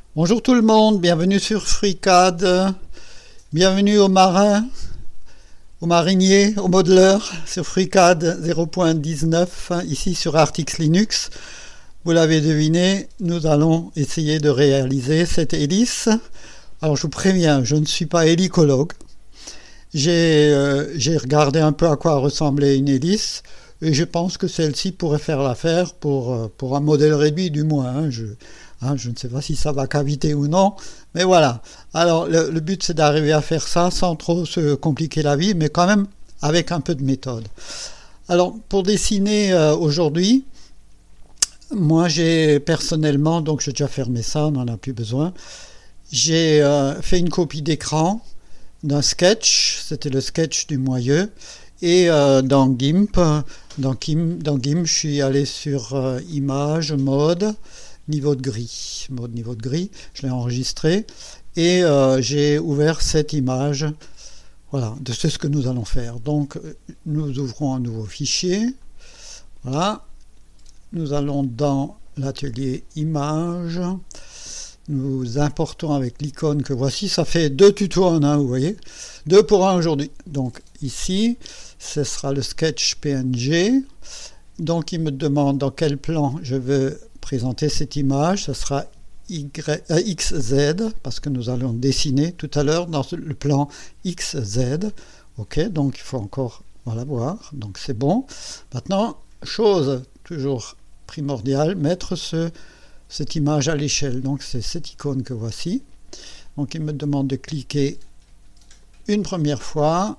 Bonjour tout le monde, bienvenue sur FreeCAD, bienvenue aux marins, aux mariniers, aux modeleurs sur FreeCAD 0.19, ici sur Artix Linux. Vous l'avez deviné, nous allons essayer de réaliser cette hélice. Alors je vous préviens, je ne suis pas hélicologue. J'ai regardé un peu à quoi ressemblait une hélice et je pense que celle-ci pourrait faire l'affaire pour un modèle réduit du moins. Je ne sais pas si ça va caviter ou non, mais voilà. Alors le but c'est d'arriver à faire ça sans trop se compliquer la vie, mais quand même avec un peu de méthode. Alors pour dessiner aujourd'hui, moi j'ai personnellement, donc j'ai déjà fermé ça, on n'en a plus besoin, j'ai fait une copie d'écran d'un sketch, c'était le sketch du Moyeu, et dans GIMP, je suis allé sur Image, Mode, niveau de gris, je l'ai enregistré, et j'ai ouvert cette image, voilà, de ce que nous allons faire. Donc nous ouvrons un nouveau fichier, voilà, nous allons dans l'atelier Images, nous importons avec l'icône que voici, ça fait 2 tutos en un, vous voyez, 2 pour 1 aujourd'hui. Donc ici, ce sera le sketch PNG, donc il me demande dans quel plan je veux présenter cette image, ce sera XZ, parce que nous allons dessiner tout à l'heure dans le plan XZ, ok, donc il faut encore, voilà, voir, donc c'est bon. Maintenant, chose toujours primordiale, mettre cette image à l'échelle, donc c'est cette icône que voici. Donc il me demande de cliquer une première fois,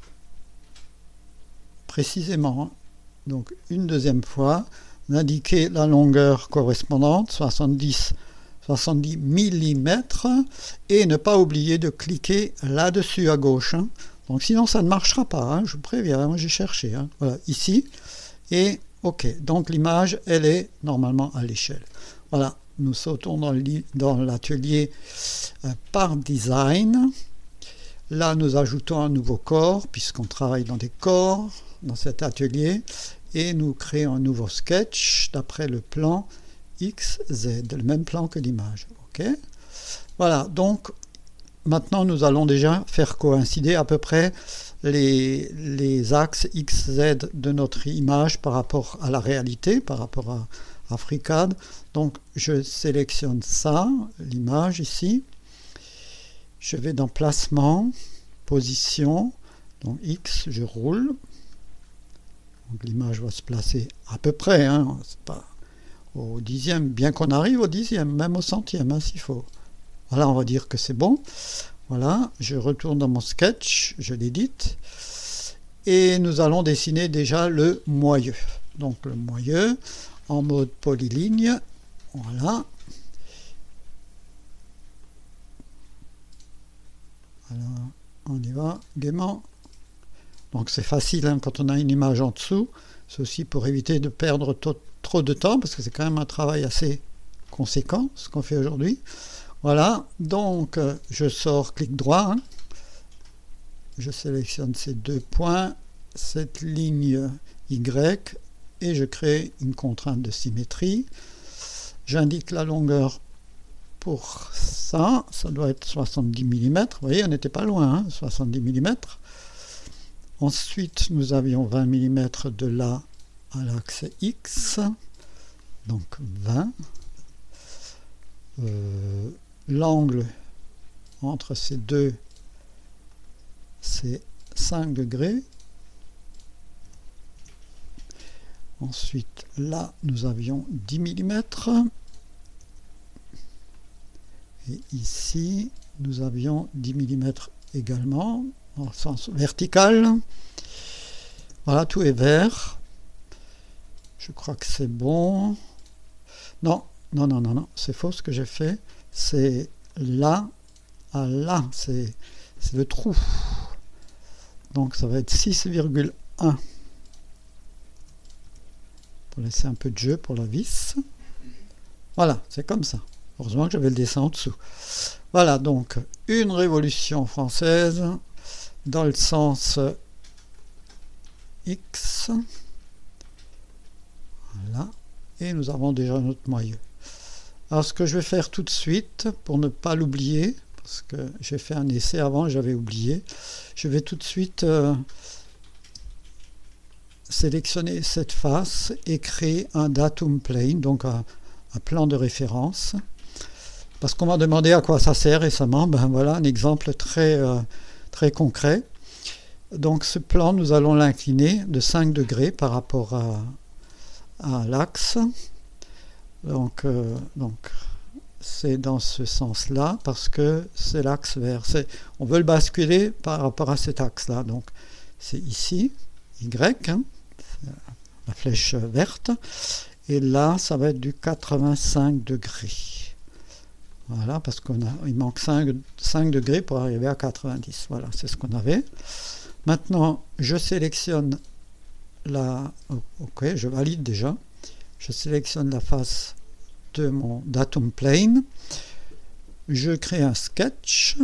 précisément, donc une deuxième fois, d'indiquer la longueur correspondante, 70 mm, et ne pas oublier de cliquer là-dessus à gauche. Donc sinon ça ne marchera pas, je vous préviens, moi j'ai cherché. Voilà, ici, et ok, donc l'image, elle est normalement à l'échelle. Voilà, nous sautons dans l'atelier par design. Là, nous ajoutons un nouveau corps, puisqu'on travaille dans des corps, dans cet atelier, et nous créons un nouveau sketch d'après le plan XZ, le même plan que l'image. Ok. Voilà, donc maintenant nous allons déjà faire coïncider à peu près les axes XZ de notre image par rapport à la réalité, par rapport à FreeCAD. Donc je sélectionne ça, l'image ici, je vais dans placement, position, donc X, je roule, donc l'image va se placer à peu près, c'est pas au dixième, bien qu'on arrive au dixième, même au centième, s'il faut. Voilà, on va dire que c'est bon. Voilà, je retourne dans mon sketch, je l'édite, et nous allons dessiner déjà le moyeu. Donc le moyeu en mode polyligne, voilà. Alors, on y va gaiement. Donc c'est facile quand on a une image en dessous, c'est aussi pour éviter de perdre trop de temps, parce que c'est quand même un travail assez conséquent, ce qu'on fait aujourd'hui. Voilà, donc je sors clic droit, je sélectionne ces 2 points, cette ligne Y, et je crée une contrainte de symétrie. J'indique la longueur pour ça, ça doit être 70 mm, vous voyez, on n'était pas loin, 70 mm. Ensuite, nous avions 20 mm de là à l'axe X, donc 20. L'angle entre ces deux, c'est 5 degrés. Ensuite, là, nous avions 10 mm. Et ici, nous avions 10 mm également, en sens vertical. Voilà, tout est vert. Je crois que c'est bon. Non, c'est faux ce que j'ai fait. C'est là à là, c'est le trou. Donc ça va être 6,1. Pour laisser un peu de jeu pour la vis. Voilà, c'est comme ça. Heureusement que j'avais le dessin en dessous. Voilà, donc une révolution française dans le sens X. Voilà. Et nous avons déjà notre moyeu. Alors ce que je vais faire tout de suite, pour ne pas l'oublier, parce que j'ai fait un essai avant, j'avais oublié, je vais tout de suite sélectionner cette face et créer un datum plane, donc un plan de référence. Parce qu'on m'a demandé à quoi ça sert récemment, ben voilà un exemple très concret. Donc ce plan, nous allons l'incliner de 5 degrés par rapport à l'axe. Donc c'est dans ce sens-là, parce que c'est l'axe vert. On veut le basculer par rapport à cet axe-là. Donc c'est ici, Y, hein, la flèche verte. Et là, ça va être du 85 degrés. Voilà, parce qu'il manque 5 degrés pour arriver à 90. Voilà, c'est ce qu'on avait. Maintenant, je sélectionne ok, je valide déjà. Je sélectionne la face de mon datum plane. Je crée un sketch.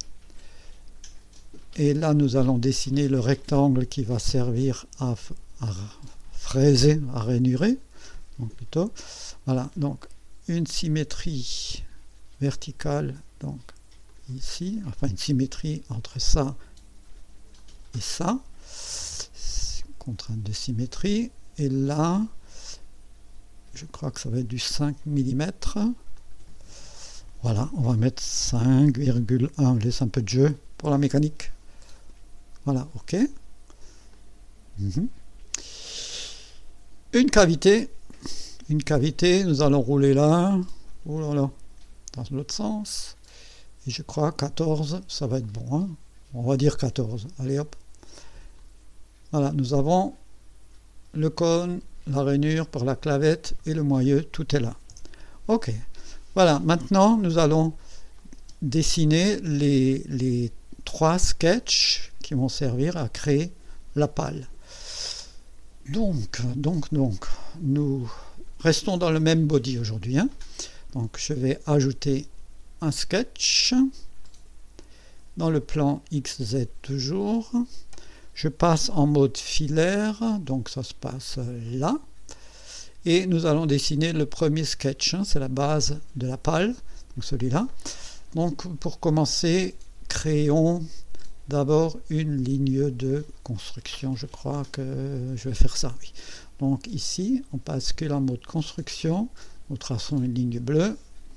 Et là, nous allons dessiner le rectangle qui va servir à fraiser, à rainurer. Donc plutôt, voilà, donc une symétrie verticale, donc ici, enfin une symétrie entre ça et ça, contrainte de symétrie, et là, je crois que ça va être du 5 mm, voilà, on va mettre 5,1, on laisse un peu de jeu pour la mécanique, voilà, ok. Une cavité, nous allons rouler là, oh là là, dans l'autre sens, et je crois 14, ça va être bon, hein. On va dire 14, allez hop, voilà, nous avons le cône, la rainure par la clavette et le moyeu, tout est là. Ok, voilà, maintenant nous allons dessiner les 3 sketchs qui vont servir à créer la pale. Donc, nous restons dans le même body aujourd'hui, hein. Donc je vais ajouter un sketch dans le plan XZ toujours. Je passe en mode filaire, donc ça se passe là. Et nous allons dessiner le premier sketch, hein, c'est la base de la pale, donc celui-là. Donc pour commencer, créons d'abord une ligne de construction. Je crois que je vais faire ça, oui. Donc ici, on bascule en mode construction. Nous traçons une ligne bleue.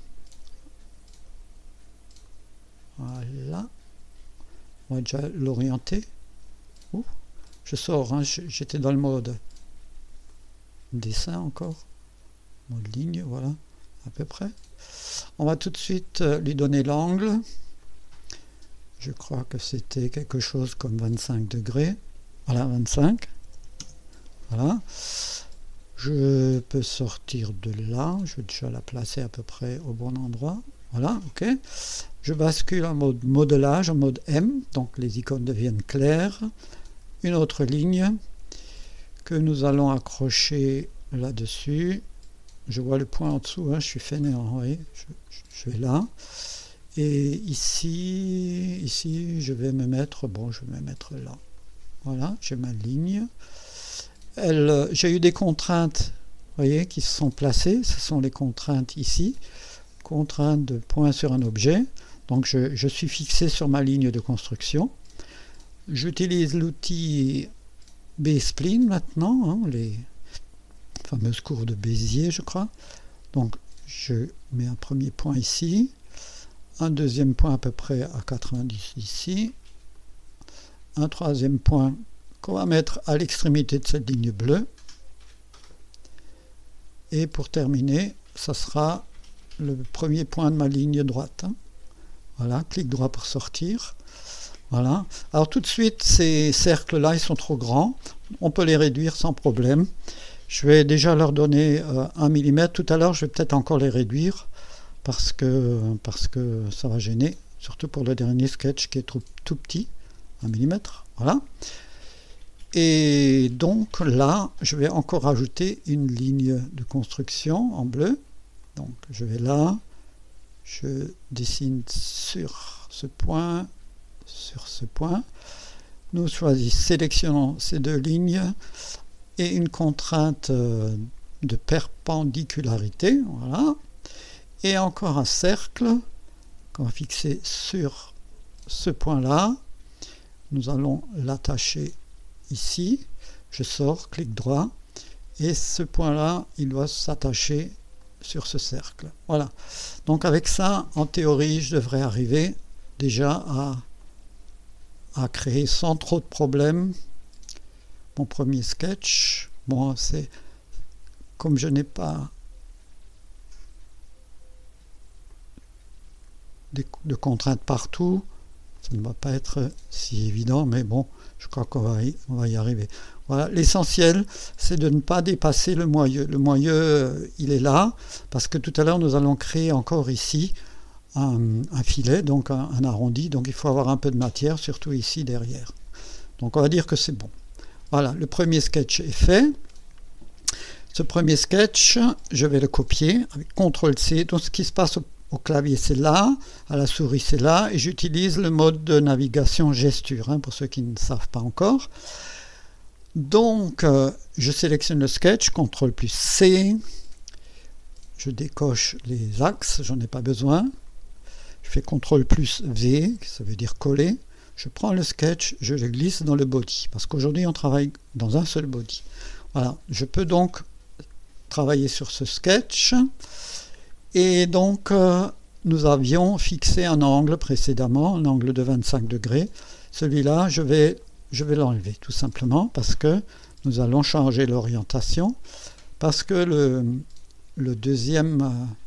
Voilà. On va déjà l'orienter. Je sors, hein, j'étais dans le mode dessin encore. Mode ligne, voilà, à peu près. On va tout de suite lui donner l'angle. Je crois que c'était quelque chose comme 25 degrés. Voilà, 25. Voilà. Je peux sortir de là. Je vais déjà la placer à peu près au bon endroit. Voilà, ok. Je bascule en mode modelage, en mode M. Donc les icônes deviennent claires. Une autre ligne que nous allons accrocher là-dessus. Je vois le point en dessous, hein, je suis fainéant, vous voyez. Je vais là. Et ici, je vais me mettre, bon, je vais me mettre là. Voilà, j'ai ma ligne. J'ai eu des contraintes, vous voyez, qui se sont placées. Ce sont les contraintes ici. Contraintes de point sur un objet. Donc, je suis fixé sur ma ligne de construction. J'utilise l'outil B-spline maintenant, hein, les fameuses courbes de Bézier, je crois. Donc, je mets un premier point ici. Un deuxième point à peu près à 90 ici, un troisième point qu'on va mettre à l'extrémité de cette ligne bleue, et pour terminer, ça sera le premier point de ma ligne droite, hein. Voilà, clic droit pour sortir. Voilà. Alors tout de suite, ces cercles-là, ils sont trop grands, on peut les réduire sans problème. Je vais déjà leur donner 1 mm, tout à l'heure je vais peut-être encore les réduire, parce que ça va gêner, surtout pour le dernier sketch qui est tout petit, 1 mm, voilà. Et donc là, je vais encore ajouter une ligne de construction en bleu. Donc je vais là, je dessine sur ce point, nous sélectionnons ces deux lignes et une contrainte de perpendicularité, voilà. et encore un cercle qu'on va fixer sur ce point-là. Nous allons l'attacher ici. Je sors, clic droit, et ce point-là, il doit s'attacher sur ce cercle. Voilà. Donc avec ça, en théorie, je devrais arriver déjà à créer sans trop de problèmes mon premier sketch. Bon, c'est comme je n'ai pas de contraintes partout, ça ne va pas être si évident, mais bon, je crois qu'on va y arriver. Voilà, l'essentiel, c'est de ne pas dépasser le moyeu. Le moyeu, il est là, parce que tout à l'heure, nous allons créer encore ici un filet, donc un arrondi, donc il faut avoir un peu de matière, surtout ici derrière. Donc on va dire que c'est bon. Voilà, le premier sketch est fait. Ce premier sketch, je vais le copier avec CTRL-C. Donc ce qui se passe au clavier, c'est là, à la souris, c'est là, et j'utilise le mode de navigation gesture, hein, pour ceux qui ne savent pas encore. Donc, je sélectionne le sketch, CTRL+C, je décoche les axes, j'en ai pas besoin. Je fais CTRL+V, ça veut dire coller. Je prends le sketch, je le glisse dans le body, parce qu'aujourd'hui on travaille dans un seul body. Voilà, je peux donc travailler sur ce sketch. Et donc, nous avions fixé un angle précédemment, un angle de 25 degrés. Celui-là, je vais l'enlever tout simplement, parce que nous allons changer l'orientation, parce que le deuxième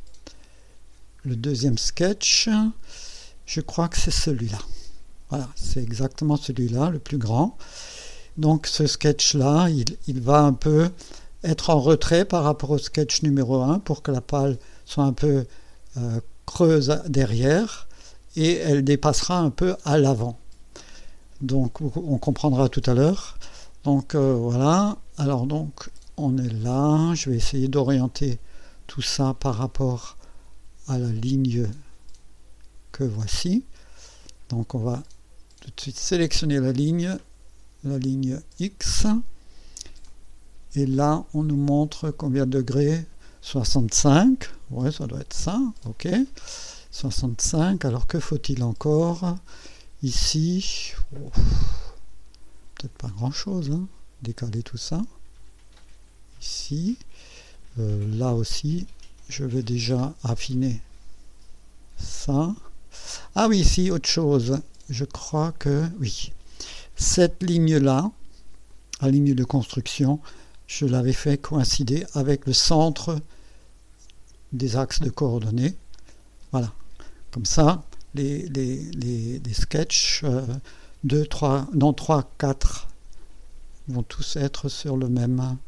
sketch, je crois que c'est celui-là. Voilà, c'est exactement celui-là, le plus grand. Donc ce sketch-là, il va un peu être en retrait par rapport au sketch numéro 1 pour que la pale soit un peu creuse derrière et elle dépassera un peu à l'avant. Donc on comprendra tout à l'heure. Donc voilà, alors donc on est là, je vais essayer d'orienter tout ça par rapport à la ligne que voici. Donc on va tout de suite sélectionner la ligne X, et là on nous montre combien de degrés, 65, ouais, ça doit être ça, ok, 65. Alors que faut-il encore ici? Peut-être pas grand chose, hein. Décaler tout ça ici, là aussi je vais déjà affiner ça. Ah oui, ici autre chose, je crois que oui, cette ligne là, la ligne de construction, je l'avais fait coïncider avec le centre des axes de coordonnées. Voilà, comme ça les sketchs 2, 3, non 3, 4 vont tous être sur le même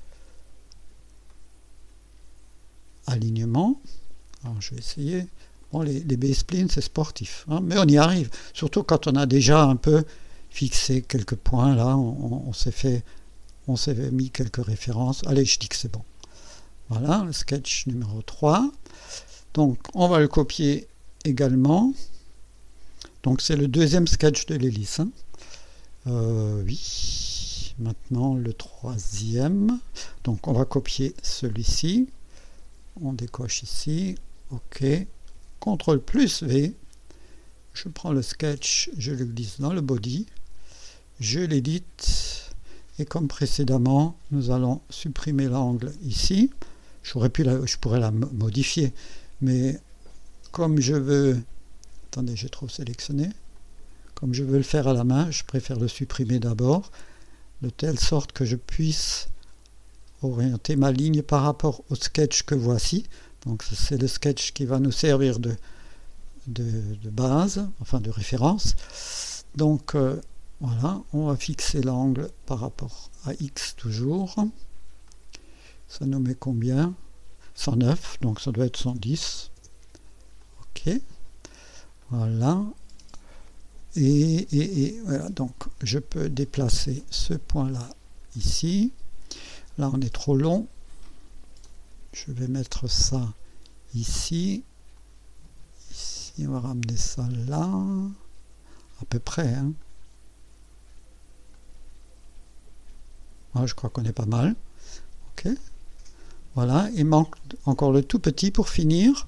alignement. Alors je vais essayer. Bon, les B-splines, c'est sportif, hein, mais on y arrive. Surtout quand on a déjà un peu fixé quelques points, là, on s'est mis quelques références. Allez, je dis que c'est bon. Voilà, le sketch numéro 3. Donc, on va le copier également. Donc, c'est le deuxième sketch de l'hélice. Hein. Oui. Maintenant, le troisième. Donc, on va copier celui-ci. On décoche ici. OK. CTRL+V, je prends le sketch, je le glisse dans le body, je l'édite, et comme précédemment, nous allons supprimer l'angle ici. Je pourrais la modifier, mais comme je veux, attendez, j'ai trop sélectionné, comme je veux le faire à la main, je préfère le supprimer d'abord, de telle sorte que je puisse orienter ma ligne par rapport au sketch que voici. Donc c'est le sketch qui va nous servir de base, enfin de référence. Donc voilà, on va fixer l'angle par rapport à X toujours. Ça nous met combien? 109, donc ça doit être 110. Ok, voilà. Et voilà, donc je peux déplacer ce point-là ici. Là on est trop long. Je vais mettre ça ici. Ici, on va ramener ça là. À peu près. Hein. Ah, je crois qu'on est pas mal. Ok. Voilà, il manque encore le tout petit pour finir.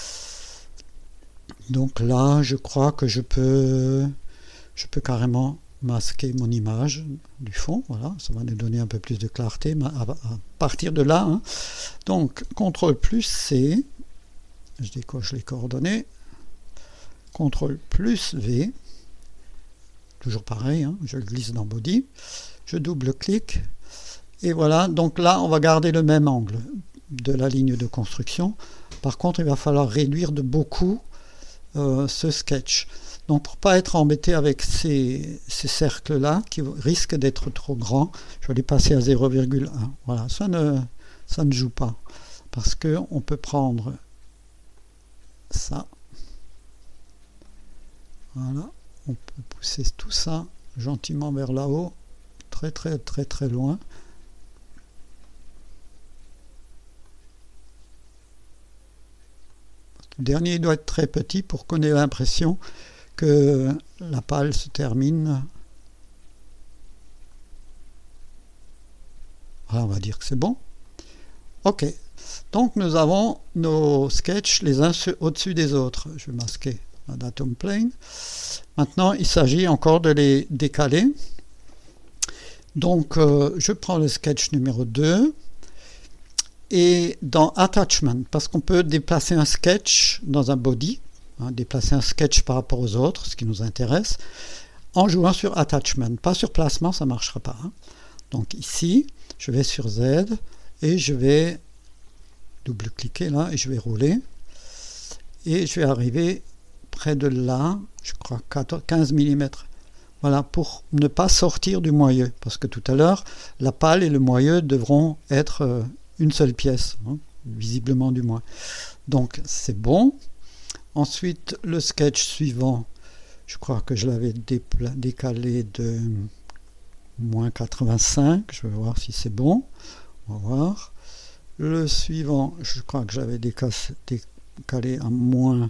Donc là, je crois que je peux carrément masquer mon image du fond. Voilà, ça va nous donner un peu plus de clarté à partir de là. Hein. Donc, CTRL plus C, je décoche les coordonnées. CTRL plus V, toujours pareil, hein, je le glisse dans Body. Je double-clique. Et voilà, donc là, on va garder le même angle de la ligne de construction. Par contre, il va falloir réduire de beaucoup ce sketch. Donc, pour ne pas être embêté avec ces cercles-là, qui risquent d'être trop grands, je vais les passer à 0,1. Voilà, ça ne joue pas. Parce qu'on peut prendre ça. Voilà, on peut pousser tout ça gentiment vers là-haut, très très très très loin. Le dernier doit être très petit pour qu'on ait l'impression que la pale se termine. Voilà, on va dire que c'est bon. Ok, donc nous avons nos sketchs les uns au-dessus des autres. Je vais masquer la datum plane. Maintenant, il s'agit encore de les décaler. Donc, je prends le sketch numéro 2. Et dans Attachment, parce qu'on peut déplacer un sketch dans un body, hein, déplacer un sketch par rapport aux autres, ce qui nous intéresse, en jouant sur Attachment. Pas sur Placement, ça ne marchera pas. Hein. Donc ici, je vais sur Z et je vais double-cliquer là et je vais rouler. Et je vais arriver près de là, je crois 15 mm. Voilà, pour ne pas sortir du moyeu, parce que tout à l'heure, la pale et le moyeu devront être une seule pièce, hein, visiblement du moins. Donc c'est bon. Ensuite, le sketch suivant, je crois que je l'avais décalé de moins 85. Je vais voir si c'est bon. On va voir. Le suivant, je crois que j'avais décalé à moins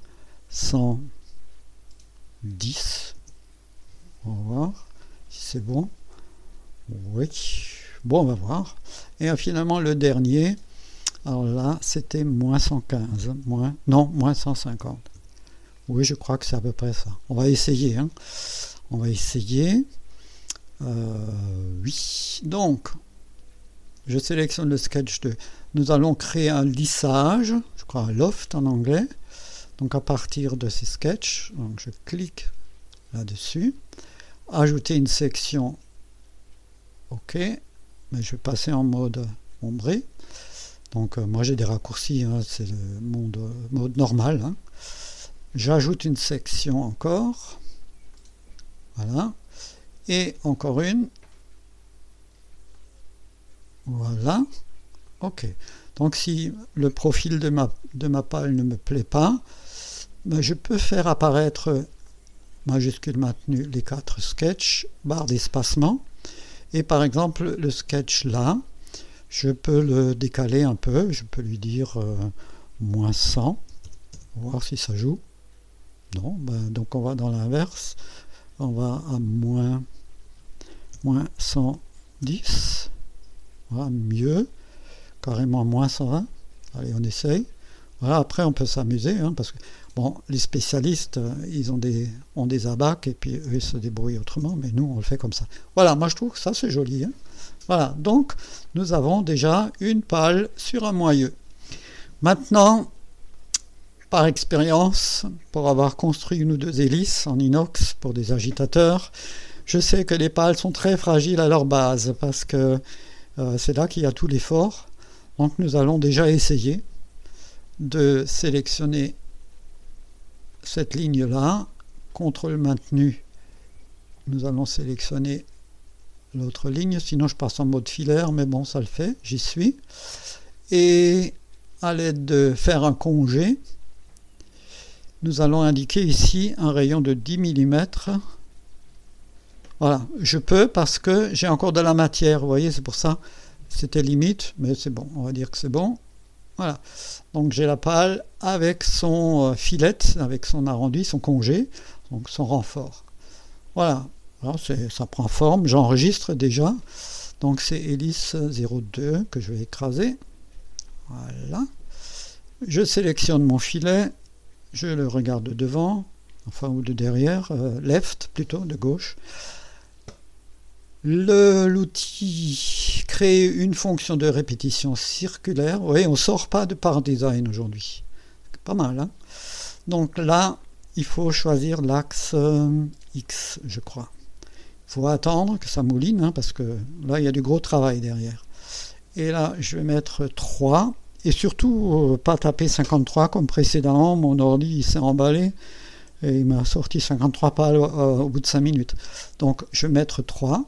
110. On va voir si c'est bon. Oui. Bon, on va voir. Et finalement, le dernier, alors là, c'était moins 115. Moins 150. Oui, je crois que c'est à peu près ça. On va essayer. Hein. On va essayer. Oui. Donc, je sélectionne le sketch 2. Nous allons créer un lissage, je crois un loft en anglais. Donc, à partir de ces sketchs, donc je clique là-dessus. Ajouter une section. OK. Mais je vais passer en mode ombré. Donc moi j'ai des raccourcis, hein, c'est le mode normal. Hein. J'ajoute une section encore. Voilà. Et encore une. Voilà. OK. Donc si le profil de ma pale ne me plaît pas, ben, je peux faire apparaître, majuscule maintenue, les 4 sketchs, barre d'espacement. Et par exemple, le sketch là, je peux le décaler un peu, je peux lui dire moins 100, voir si ça joue. Non, ben, donc on va dans l'inverse, on va à moins 110, voilà, mieux, carrément moins 120, allez on essaye. Voilà, après on peut s'amuser, hein, parce que bon, les spécialistes, ils ont des abacs et puis eux ils se débrouillent autrement, mais nous on le fait comme ça. Voilà, moi je trouve que ça c'est joli. Hein. Voilà, donc nous avons déjà une pale sur un moyeu. Maintenant, par expérience, pour avoir construit une ou deux hélices en inox pour des agitateurs, je sais que les pales sont très fragiles à leur base parce que c'est là qu'il y a tout l'effort. Donc nous allons déjà essayer de sélectionner cette ligne là, CTRL maintenu, nous allons sélectionner l'autre ligne, sinon je passe en mode filaire, mais bon ça le fait, j'y suis, et à l'aide de faire un congé, nous allons indiquer ici un rayon de 10 mm. Voilà, je peux parce que j'ai encore de la matière, vous voyez, c'est pour ça, c'était limite, mais c'est bon, on va dire que c'est bon. Voilà, donc j'ai la pale avec son filet, avec son arrondi, son congé, donc son renfort. Voilà, alors ça prend forme, j'enregistre déjà. Donc c'est hélice 02 que je vais écraser. Voilà. Je sélectionne mon filet, je le regarde de devant, enfin ou de derrière, left plutôt, de gauche. L'outil crée une fonction de répétition circulaire. Oui, on ne sort pas de par design aujourd'hui. Pas mal, hein? Donc là, il faut choisir l'axe X, je crois. Il faut attendre que ça mouline, hein, parce que là, il y a du gros travail derrière. Et là, je vais mettre 3. Et surtout, pas taper 53 comme précédemment. Mon ordi s'est emballé et il m'a sorti 53 pales au bout de 5 minutes. Donc, je vais mettre 3.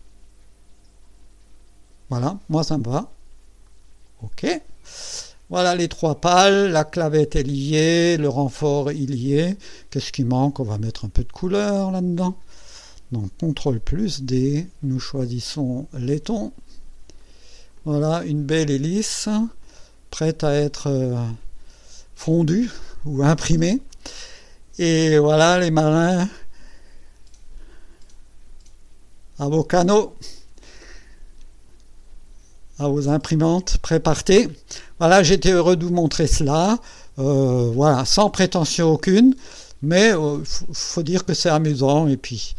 Voilà, moi ça me va. OK. Voilà les 3 pales, la clavette est liée, le renfort est lié. Qu'est-ce qui manque? On va mettre un peu de couleur là-dedans. Donc CTRL plus D, nous choisissons les tons. Voilà, une belle hélice, prête à être fondue ou imprimée. Et voilà les marins à vos canaux, à vos imprimantes prépartées. Voilà, j'étais heureux de vous montrer cela. Voilà, sans prétention aucune, mais faut dire que c'est amusant. Et puis,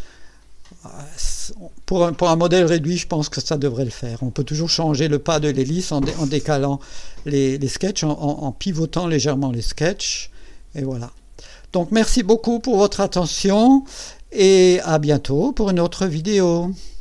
pour un modèle réduit, je pense que ça devrait le faire. On peut toujours changer le pas de l'hélice en décalant les sketchs, en pivotant légèrement les sketchs. Et voilà. Donc, merci beaucoup pour votre attention et à bientôt pour une autre vidéo.